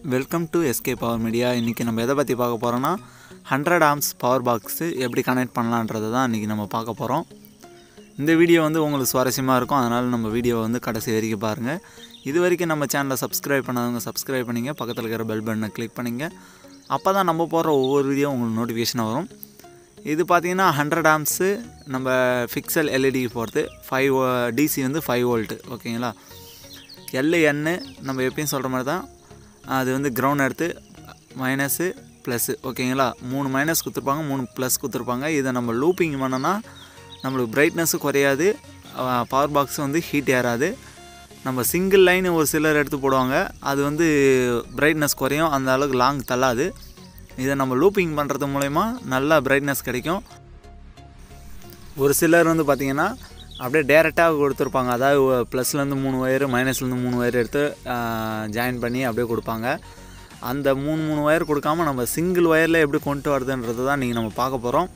Welcome to SK power media. இன்றைக்கி நம்ம எதை பற்றி பார்க்க போகிறோன்னா 100 ஆம்ஸ் பவர் பாக்ஸு எப்படி கனெக்ட் பண்ணலான்றது தான் இன்றைக்கி நம்ம பார்க்க போகிறோம். இந்த வீடியோ வந்து உங்களுக்கு சுவாரஸ்யமாக இருக்கும், அதனால் நம்ம வீடியோ வந்து கடைசி வரைக்கும் பாருங்கள். இது வரைக்கும் நம்ம சேனலை சப்ஸ்கிரைப் பண்ணாதவங்க சப்ஸ்கிரைப் பண்ணிங்க, பக்கத்தில் இருக்கிற பெல் பட்டனை கிளிக் பண்ணிங்க. அப்போ தான் நம்ம போடுற ஒவ்வொரு வீடியோ உங்களுக்கு நோட்டிஃபிகேஷனாக வரும். இது பார்த்திங்கன்னா 100 ஆம்ஸு நம்ம ஃபிக்சல் எல்இடிக்கு போகிறது. 5 டிசி வந்து 5 வோல்ட்டு, ஓகேங்களா. எல்என்னு நம்ம எப்பயும் சொல்கிற மாதிரி தான். அது வந்து கிரவுண்ட் எடுத்து மைனஸு ப்ளஸ்ஸு, ஓகேங்களா. 3 மைனஸ் கொடுத்துருப்பாங்க, 3 ப்ளஸ் கொடுத்துருப்பாங்க. இதை நம்ம லூப்பிங் பண்ணோன்னா நம்மளுக்கு பிரைட்னஸ்ஸு குறையாது, பவர் பாக்ஸ் வந்து ஹீட் ஏறாது. நம்ம சிங்கிள் லைன் ஒரு சிலர் எடுத்து போடுவாங்க, அது வந்து பிரைட்னஸ் குறையும், அந்த அளவுக்கு லாங் தள்ளாது. இதை நம்ம லூப்பிங் பண்ணுறது மூலயமா நல்லா பிரைட்னஸ் கிடைக்கும். ஒரு சிலர் வந்து பார்த்திங்கன்னா அப்படியே டேரெக்டாக கொடுத்துருப்பாங்க, அதாவது ப்ளஸ்லேருந்து 3 ஒயரு மைனஸ்லேருந்து 3 ஒயர் எடுத்து ஜாயின் பண்ணி அப்படியே கொடுப்பாங்க. அந்த 3 ஒயர் கொடுக்காமல் நம்ம சிங்கிள் ஒயரில் எப்படி கொண்டு வருதுன்றது தான் நீங்கள் நம்ம பார்க்க போகிறோம்.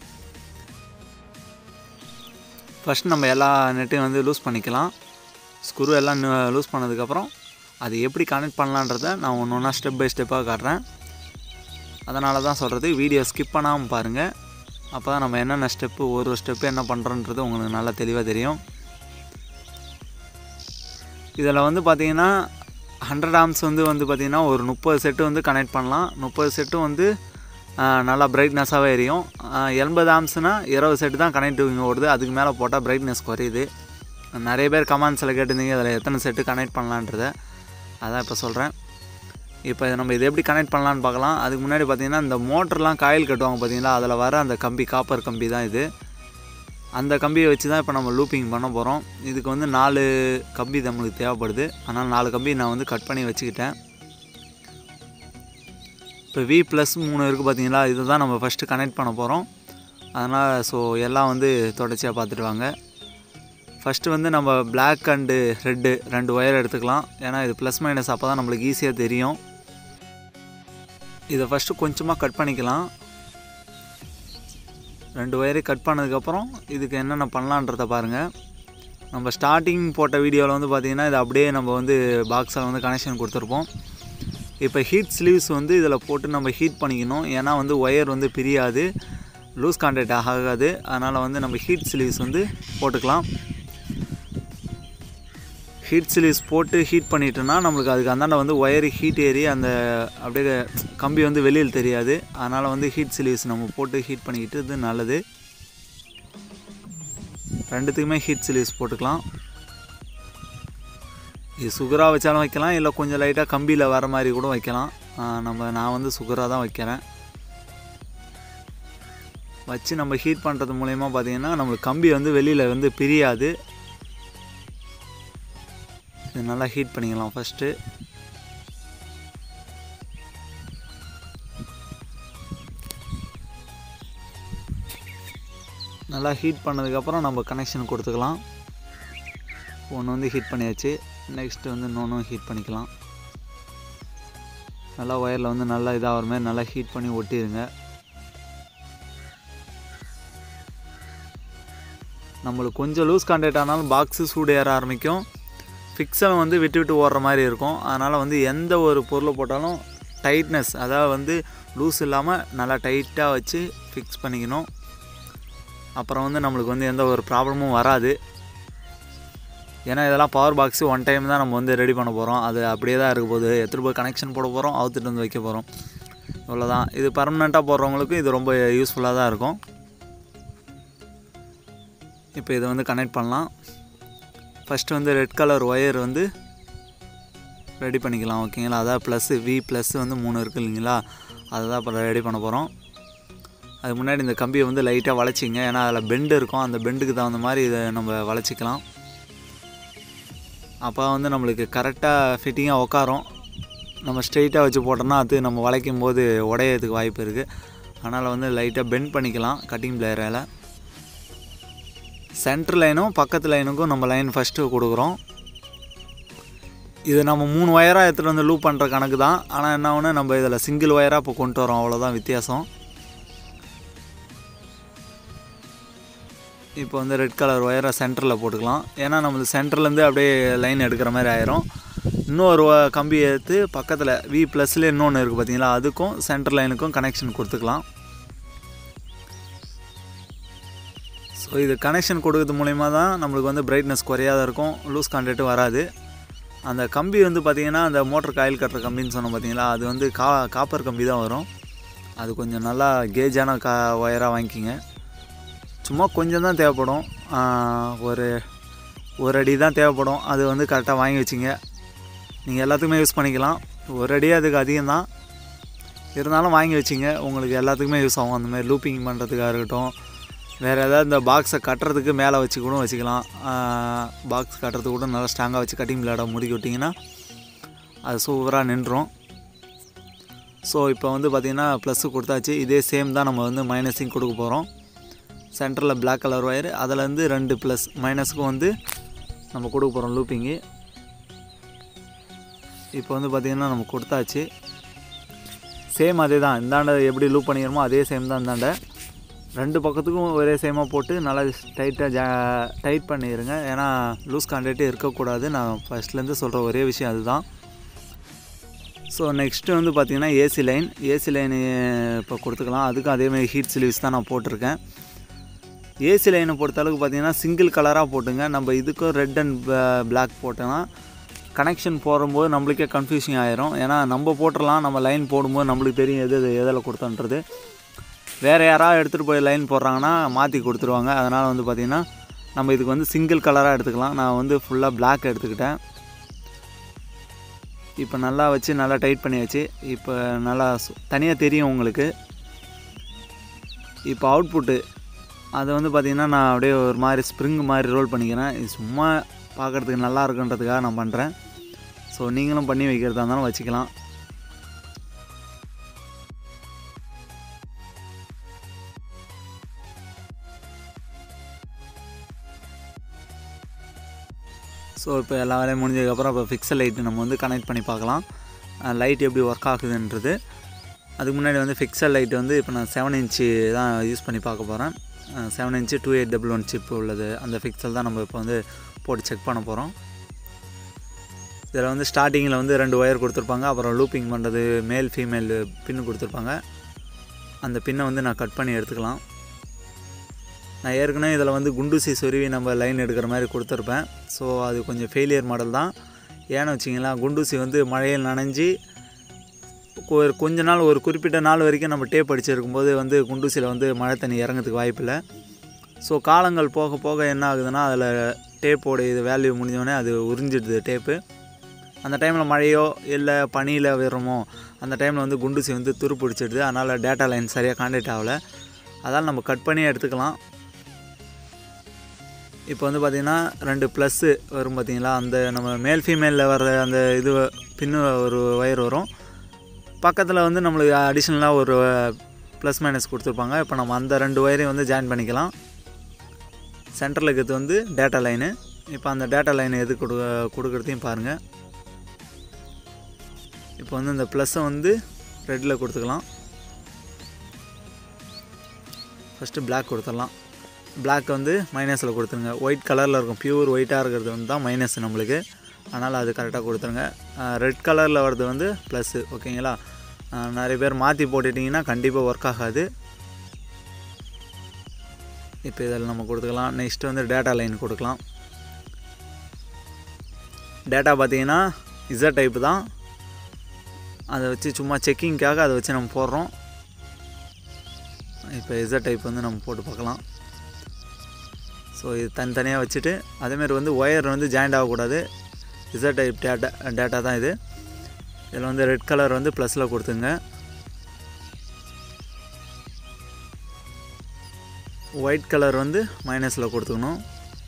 ஃபஸ்ட் நம்ம எல்லா நெட்டையும் வந்து லூஸ் பண்ணிக்கலாம். ஸ்க்ரூ எல்லாம் லூஸ் பண்ணதுக்கப்புறம் அது எப்படி கனெக்ட் பண்ணலான்றதை நான் ஒன்று ஒன்றா ஸ்டெப் பை ஸ்டெப்பாக காட்டுறேன். அதனால தான் சொல்கிறது, வீடியோ ஸ்கிப் பண்ணாமல் பாருங்கள். அப்போ தான் நம்ம என்னென்ன ஸ்டெப்பு ஒரு ஸ்டெப்பு என்ன பண்ணுறோன்றது உங்களுக்கு நல்லா தெளிவாக தெரியும். இதில் வந்து பார்த்திங்கன்னா 100 ஆம்ஸ் வந்து பார்த்திங்கன்னா ஒரு 30 செட்டு வந்து கனெக்ட் பண்ணலாம். 30 செட்டும் வந்து நல்லா பிரைட்னஸாகவே எரியும். 80 ஆம்ஸ்னால் 20 செட்டு தான் கனெக்டிவிங் ஓடுது, அதுக்கு மேலே போட்டால் பிரைட்னஸ் குறையுது. நிறைய பேர் கமெண்ட்ஸில் கேட்டிருந்தீங்க அதில் எத்தனை செட்டு கனெக்ட் பண்ணலான்றதை, அதான் இப்போ சொல்கிறேன். இப்போ நம்ம இதை எப்படி கனெக்ட் பண்ணலான்னு பார்க்கலாம். அதுக்கு முன்னாடி பார்த்திங்கன்னா இந்த மோட்டர்லாம் காயில் கட்டுவாங்க பார்த்திங்களா, அதில் வர அந்த கம்பி காப்பர் கம்பி தான் இது. அந்த கம்பியை வச்சு தான் இப்போ நம்ம லூப்பிங் பண்ண போகிறோம். இதுக்கு வந்து 4 கம்பி நம்மளுக்கு தேவைப்படுது, அதனால் 4 கம்பி நான் வந்து கட் பண்ணி வச்சுக்கிட்டேன். இப்போ V+3 இருக்குது பார்த்திங்களா, இதை தான் நம்ம ஃபஸ்ட்டு கனெக்ட் பண்ண போகிறோம். அதனால் எல்லாம் வந்து தொடர்ச்சியாக பார்த்துட்டு வாங்க. ஃபஸ்ட்டு வந்து நம்ம பிளாக் அண்டு ரெட்டு 2 ஒயர் எடுத்துக்கலாம், ஏன்னா இது ப்ளஸ் மைனஸ் அப்போ தான் நம்மளுக்கு ஈஸியாக தெரியும். இதை ஃபஸ்ட்டு கொஞ்சமாக கட் பண்ணிக்கலாம். 2 ஒயரை கட் பண்ணதுக்கப்புறம் இதுக்கு என்னென்ன பண்ணலான்றதை பாருங்கள். நம்ம ஸ்டார்டிங் போட்ட வீடியோவில் வந்து பார்த்திங்கன்னா இதை அப்படியே நம்ம வந்து பாக்ஸில் வந்து கனெக்ஷன் கொடுத்துருப்போம். இப்போ ஹீட் ஸ்லீவ்ஸ் வந்து இதில் போட்டு நம்ம ஹீட் பண்ணிக்கணும், ஏன்னா வந்து ஒயர் வந்து பிரியாது, லூஸ் கான்டாக்ட் ஆகாது. அதனால் வந்து நம்ம ஹீட் ஸ்லீவ்ஸ் வந்து போட்டுக்கலாம். ஹீட் ஸ்லீவ்ஸ் போட்டு ஹீட் பண்ணிட்டோன்னா நம்மளுக்கு அதுக்கு அந்தாண்ட வந்து ஒயர் ஹீட் ஏறி அந்த அப்படியே கம்பி வந்து வெளியில் தெரியாது. அதனால் வந்து ஹீட் ஸ்லீவ்ஸ் நம்ம போட்டு ஹீட் பண்ணிக்கிட்டு இது நல்லது. ரெண்டுத்துக்குமே ஹீட் ஸ்லீவ்ஸ் போட்டுக்கலாம். இது சுகராக வச்சாலும் வைக்கலாம், இல்லை கொஞ்சம் லைட்டாக கம்பியில் வர மாதிரி கூட வைக்கலாம். நான் வந்து சுகராக தான் வைக்கிறேன். வச்சு நம்ம ஹீட் பண்ணுறது மூலயமா பார்த்திங்கன்னா நம்மளுக்கு கம்பி வந்து வெளியில் வந்து பிரியாது. இது நல்லா ஹீட் பண்ணிக்கலாம். ஃபஸ்ட்டு நல்லா ஹீட் பண்ணதுக்கப்புறம் நம்ம கனெக்ஷன் கொடுத்துக்கலாம். ஒன்று வந்து ஹீட் பண்ணியாச்சு, நெக்ஸ்ட்டு வந்து இன்னொன்று ஹீட் பண்ணிக்கலாம். நல்லா ஒயரில் வந்து நல்லா இதாக மாதிரி நல்லா ஹீட் பண்ணி ஒட்டிடுங்க. நம்மளுக்கு கொஞ்சம் லூஸ் கான்டாக்ட் ஆனாலும் பாக்ஸு சூடு ஏற ஆரம்பிக்கும், ஃபிக்ஸல் வந்து விட்டு விட்டு ஓடுற மாதிரி இருக்கும். அதனால் வந்து எந்த ஒரு பொருளை போட்டாலும் டைட்னஸ், அதாவது வந்து லூஸ் இல்லாமல் நல்லா டைட்டாக வச்சு ஃபிக்ஸ் பண்ணிக்கணும். அப்புறம் வந்து நம்மளுக்கு வந்து எந்த ஒரு ப்ராப்ளமும் வராது. ஏன்னா இதெல்லாம் பவர் பாக்ஸு ஒன் டைம் தான் நம்ம வந்து ரெடி பண்ண போகிறோம், அது அப்படியே தான் இருக்க போகுது. எடுத்துகிட்டு போய் கனெக்ஷன் போட போகிறோம், அவுத்துட்டு வந்து வைக்க போகிறோம், இவ்வளோதான். இது பர்மனெண்ட்டாக போடுறவங்களுக்கு இது ரொம்ப யூஸ்ஃபுல்லாக தான் இருக்கும். இப்போ இதை வந்து கனெக்ட் பண்ணலாம். ஃபஸ்ட்டு வந்து ரெட் கலர் ஒயர் வந்து ரெடி பண்ணிக்கலாம், ஓகேங்களா. அதாவது ப்ளஸ்ஸு V+ வந்து 3 இருக்குது இல்லைங்களா, அதை தான் இப்போ ரெடி பண்ண போகிறோம். அதுக்கு முன்னாடி இந்த கம்பியை வந்து லைட்டாக வளைச்சிங்க, ஏன்னா அதில் பெண்டு இருக்கும், அந்த பெண்டுக்கு தகுந்த மாதிரி இதை நம்ம வளைச்சிக்கலாம். அப்போ வந்து நம்மளுக்கு கரெக்டாக ஃபிட்டிங்காக உட்காரும். நம்ம ஸ்ட்ரெயிட்டாக வச்சு போட்டோம்னா அது நம்ம வளைக்கும் போது உடையறதுக்கு வாய்ப்பு இருக்குது. அதனால் வந்து லைட்டாக பெண்ட் பண்ணிக்கலாம் கட்டிங் பிளேயரால். சென்டர் லைனும் பக்கத்து லைனுக்கும் நம்ம லைன் ஃபஸ்ட்டு கொடுக்குறோம். இது நம்ம 3 ஒயராக எடுத்துகிட்டு வந்து லூப் பண்ணுற கணக்கு தான். ஆனால் என்ன ஒன்று, நம்ம இதில் சிங்கிள் ஒயராக இப்போ கொண்டு வரோம், அவ்வளோதான் வித்தியாசம். இப்போ வந்து ரெட் கலர் ஒயரை சென்டரில் போட்டுக்கலாம், ஏன்னா நம்மளுக்கு சென்டர்லேருந்து அப்படியே லைன் எடுக்கிற மாதிரி ஆயிரும். இன்னொரு கம்பி எடுத்து பக்கத்தில் வி ப்ளஸில் இன்னொன்று இருக்குது பார்த்தீங்களா, அதுக்கும் சென்டர் லைனுக்கும் கனெக்ஷன் கொடுத்துக்கலாம். ஸோ இது கனெக்ஷன் கொடுக்கறது மூலிமா தான் நம்மளுக்கு வந்து பிரைட்னஸ் குறையாத இருக்கும், லூஸ் கான்டாக்ட்டும் வராது. அந்த கம்பி வந்து பார்த்திங்கன்னா அந்த மோட்டர் காயில் கட்டுற கம்பின்னு சொன்னோம் பார்த்தீங்களா, அது வந்து காப்பர் கம்பி தான் வரும். அது கொஞ்சம் நல்லா கேஜான ஒயராக வாங்கிக்கிங்க. சும்மா கொஞ்சம் தான் தேவைப்படும், ஒரு அடி தான் தேவைப்படும். அது வந்து கரெக்டாக வாங்கி வச்சிங்க. நீங்கள் எல்லாத்துக்குமே யூஸ் பண்ணிக்கலாம். ஒரு அடி அதுக்கு அதிகம்தான், இருந்தாலும் வாங்கி வச்சிங்க, உங்களுக்கு எல்லாத்துக்குமே யூஸ் ஆகும். அந்தமாதிரி லூப்பிங் பண்ணுறதுக்காக இருக்கட்டும், வேறு ஏதாவது இந்த பாக்ஸை கட்டுறதுக்கு மேலே வச்சு கூட வச்சுக்கலாம். பாக்ஸ் கட்டுறதுக்கு கூட நல்லா ஸ்ட்ராங்காக வச்சு கட்டிங் பிளேடை முறுக்கி விட்டிங்கன்னா அது சூப்பராக நின்றுடும். ஸோ இப்போ வந்து பார்த்திங்கன்னா ப்ளஸ்ஸு கொடுத்தாச்சு. இதே சேம் தான் நம்ம வந்து மைனஸையும் கொடுக்க போகிறோம். சென்டரில் பிளாக் கலர் ஒயர், அதிலேருந்து 2 ப்ளஸ் மைனஸுக்கும் வந்து நம்ம கொடுக்க போகிறோம் லூப்பிங்கு. இப்போ வந்து பார்த்திங்கன்னா நம்ம கொடுத்தாச்சு. சேம் அதே தான், இந்தாண்ட எப்படி லூப் பண்ணிக்கிறோமோ அதே சேம் தான். இந்தாண்ட 2 பக்கத்துக்கும் ஒரே சேமாக போட்டு நல்லா டைட் பண்ணிடுங்க. ஏன்னா லூஸ் கான்டாக்டே இருக்கக்கூடாது. நான் ஃபஸ்ட்லேருந்து சொல்கிற ஒரே விஷயம் அதுதான். ஸோ நெக்ஸ்ட்டு வந்து பார்த்திங்கன்னா ஏசி லைன் இப்போ கொடுத்துக்கலாம். அதுக்கும் அதேமாதிரி ஹீட் ஸ்லீவ்ஸ் தான் நான் போட்டிருக்கேன். ஏசி லைனை பொறுத்தளவுக்கு பார்த்திங்கன்னா சிங்கிள் கலராக போட்டுங்க. நம்ம இதுக்கும் ரெட் அண்ட் பிளாக் போட்டோன்னா கனெக்ஷன் போடும்போது நம்மளுக்கே கன்ஃபியூஷன் ஆயிரும். ஏன்னா நம்ம போட்டுடலாம், நம்ம லைன் போடும்போது நம்மளுக்கு தெரியும் எதில் கொடுத்தோன்றது. வேறு யாராவது எடுத்துகிட்டு போய் லைன் போடுறாங்கன்னா மாற்றி கொடுத்துருவாங்க. அதனால் வந்து பார்த்திங்கன்னா நம்ம இதுக்கு வந்து சிங்கிள் கலராக எடுத்துக்கலாம். நான் வந்து ஃபுல்லாக பிளாக் எடுத்துக்கிட்டேன். இப்போ நல்லா வச்சு நல்லா டைட் பண்ணியாச்சு. இப்போ நல்லா தனியாக தெரியும் உங்களுக்கு. இப்போ அவுட்புட்டு அது வந்து பார்த்திங்கன்னா நான் அப்படியே ஒரு மாதிரி ஸ்ப்ரிங் மாதிரி ரோல் பண்ணிக்கிறேன். இது சும்மா பார்க்குறதுக்கு நல்லா இருக்குன்றதுக்காக நான் பண்ணுறேன். ஸோ நீங்களும் பண்ணி வைக்கிறதா இருந்தாலும் வச்சுக்கலாம். ஸோ இப்போ எல்லா வேலையும் முடிஞ்சதுக்கப்புறம் இப்போ ஃபிக்ஸல் லைட்டு நம்ம வந்து கனெக்ட் பண்ணி பார்க்கலாம், லைட் எப்படி ஒர்க் ஆகுதுன்றது. அதுக்கு முன்னாடி வந்து ஃபிக்ஸல் லைட் வந்து இப்போ நான் 7 இன்ச்சு தான் யூஸ் பண்ணி பார்க்க போகிறேன். 7 இன்ச்சு 2811 சிப் உள்ளது அந்த ஃபிக்ஸல் தான் நம்ம இப்போ வந்து போட்டு செக் பண்ண போகிறோம். இதில் வந்து ஸ்டார்டிங்கில் வந்து 2 ஒயர் கொடுத்துருப்பாங்க. அப்புறம் லூப்பிங் பண்ணுறது மேல் ஃபீமேல் பின்னு கொடுத்துருப்பாங்க. அந்த பின்னை வந்து நான் கட் பண்ணி எடுத்துக்கலாம். நான் ஏற்கனவே இதில் வந்து குண்டூசி சொருவி நம்ம லைன் எடுக்கிற மாதிரி கொடுத்துருப்பேன். ஸோ அது கொஞ்சம் ஃபெயிலியர் மாடல் தான். ஏன்னு வச்சிங்களா, குண்டூசி வந்து மழையில் நனைஞ்சி கொஞ்ச நாள், ஒரு குறிப்பிட்ட நாள் வரைக்கும் நம்ம டேப் அடிச்சிருக்கும்போது வந்து குண்டூசியில் வந்து மழை தண்ணி இறங்கிறதுக்கு வாய்ப்பில்லை. ஸோ காலங்கள் போக போக என்ன ஆகுதுன்னா, அதில் டேப்போட இது வேல்யூ முடிஞ்சோடனே அது உறிஞ்சிடுது டேப்பு. அந்த டைமில் மழையோ இல்லை பனியில் விடுறோமோ அந்த டைமில் வந்து குண்டூசி வந்து துரு பிடிச்சிடுது. அதனால் டேட்டா லைன் சரியாக கான்டாக்ட் ஆகலை. அதனால் நம்ம கட் பண்ணி எடுத்துக்கலாம். இப்போ வந்து பார்த்திங்கன்னா 2 ப்ளஸ்ஸு வரும் பார்த்திங்களா, அந்த நம்ம மேல் ஃபீமேலில் வர்ற அந்த இது பின்னு ஒரு ஒயர் வரும். பக்கத்தில் வந்து நம்மளுக்கு அடிஷ்னலாக ஒரு ப்ளஸ் மைனஸ் கொடுத்துருப்பாங்க. இப்போ நம்ம அந்த 2 ஒயரையும் வந்து ஜாயின் பண்ணிக்கலாம். சென்டரில் இருக்கிறது வந்து டேட்டா லைனு. இப்போ அந்த டேட்டா லைன் எது கொடுக்குறதையும் பாருங்கள். இப்போ வந்து இந்த ப்ளஸ்ஸை வந்து ரெட்டில் கொடுத்துக்கலாம். ஃபஸ்ட்டு பிளாக் கொடுத்துடலாம். பிளாக் வந்து மைனஸில் கொடுத்துருங்க. ஒயிட் கலரில் இருக்கும், பியூர் ஒயிட்டாக இருக்கிறது வந்து தான் மைனஸ் நம்மளுக்கு. அதனால் அது கரெக்டாக கொடுத்துருங்க. ரெட் கலரில் வர்றது வந்து ப்ளஸ்ஸு. ஓகேங்களா, நிறைய பேர் மாற்றி போட்டுட்டிங்கன்னா கண்டிப்பாக ஒர்க் ஆகாது. இப்போ இதில் நம்ம கொடுத்துக்கலாம். நெக்ஸ்ட்டு வந்து டேட்டா லைன் கொடுக்கலாம். டேட்டா பார்த்திங்கன்னா Z டைப்பு தான். அதை வச்சு சும்மா செக்கிங்காக அதை வச்சு நம்ம போடுறோம். இப்போ Z டைப் வந்து நம்ம போட்டு பார்க்கலாம். ஸோ இது தனித்தனியாக வச்சுட்டு, அதேமாதிரி வந்து ஒயர் வந்து ஜாயிண்ட் ஆகக்கூடாது. Z டைப் டேட்டா தான் இது. இதில் வந்து ரெட் கலர் வந்து ப்ளஸில் கொடுத்துங்க. ஒயிட் கலர் வந்து மைனஸில் கொடுத்துக்கணும்.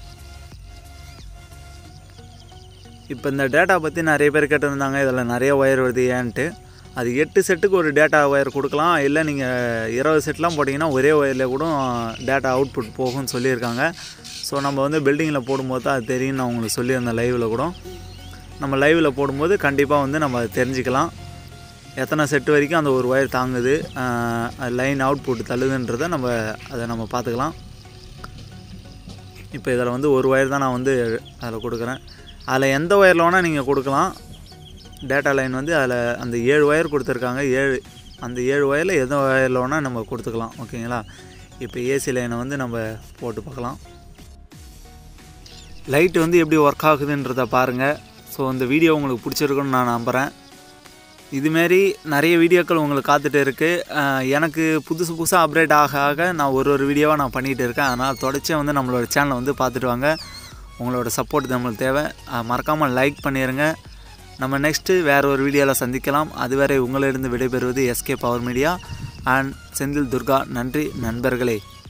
இப்போ இந்த டேட்டா பற்றி நிறைய பேர் கேட்டிருந்தாங்க, இதில் நிறைய ஒயர் வருது ஏன்ட்டு. அது 8 செட்டுக்கு ஒரு டேட்டா ஒயர் கொடுக்கலாம். இல்லை நீங்கள் 20 செட்லாம் போட்டிங்கன்னா ஒரே ஒயரில் கூட டேட்டா அவுட்புட் போகும்னு சொல்லியிருக்காங்க. ஸோ நம்ம வந்து பில்டிங்கில் போடும்போது தான் அது தெரியும். நான் உங்களுக்கு சொல்லியிருந்தேன் லைவில் கூட. நம்ம லைவில் போடும்போது கண்டிப்பாக வந்து நம்ம அதை தெரிஞ்சுக்கலாம், எத்தனை செட்டு வரைக்கும் அந்த ஒரு ஒயர் தாங்குது, லைன் அவுட்புட் தள்ளுதுன்றதை அதை நம்ம பார்த்துக்கலாம். இப்போ இதில் வந்து ஒரு ஒயர் தான் நான் வந்து அதில் கொடுக்குறேன். அதில் எந்த ஒயரில் வேணால் நீங்கள் கொடுக்கலாம். டேட்டா லைன் வந்து அதில் அந்த 7 ஒயர் கொடுத்துருக்காங்க. அந்த 7 ஒயரில் எந்த ஒயரில் வேணால் நம்ம கொடுத்துக்கலாம். ஓகேங்களா? இப்போ ஏசி லைனை வந்து நம்ம போட்டு பார்க்கலாம். லைட்டு வந்து எப்படி ஒர்க் ஆகுதுன்றதை பாருங்கள். ஸோ இந்த வீடியோ உங்களுக்கு பிடிச்சிருக்குன்னு நான் நம்புகிறேன். இதுமாரி நிறைய வீடியோக்கள் உங்களுக்கு காத்துட்டு இருக்குது. எனக்கு புதுசாக அப்டேட் ஆக நான் ஒரு வீடியோவாக நான் பண்ணிகிட்டு இருக்கேன். அதனால் தொடர்ச்சியாக வந்து நம்மளோட சேனலை வந்து பார்த்துட்டு வாங்க. உங்களோட சப்போர்ட் நம்மளுக்கு தேவை. மறக்காமல் லைக் பண்ணிடுங்க. நம்ம நெக்ஸ்ட்டு வேறு ஒரு வீடியோவில் சந்திக்கலாம். அதுவரை உங்களிடம் விடைபெறுவது SK power media and Senthil Durga. நன்றி நண்பர்களே.